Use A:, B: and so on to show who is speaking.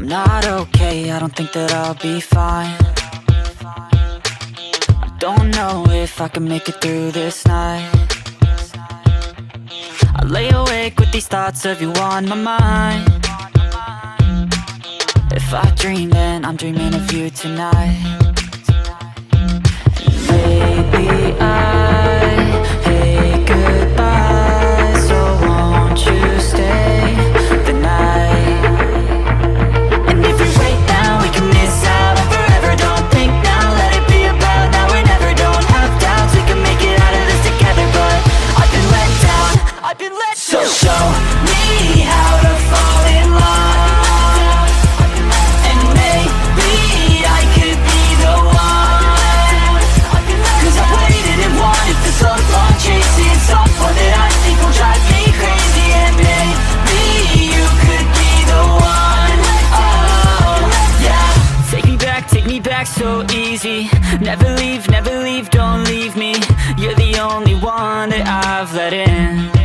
A: not okay, I don't think that I'll be fine. I don't know if I can make it through this night. I lay awake with these thoughts of you on my mind. If I dream, then I'm dreaming of you tonight. And maybe I hate goodbye, so won't you stay the night? And if we wait now, we can miss out on forever. Don't think now, let it be about now or never. Don't have doubts, we can make it out of this together. But I've been let down, I've been let down. So show me how to fall in love. So long chasing someone that I think will drive me crazy. And maybe you could be the one. Oh, yeah. Take me back so easy. Never leave, don't leave me. You're the only one that I've let in.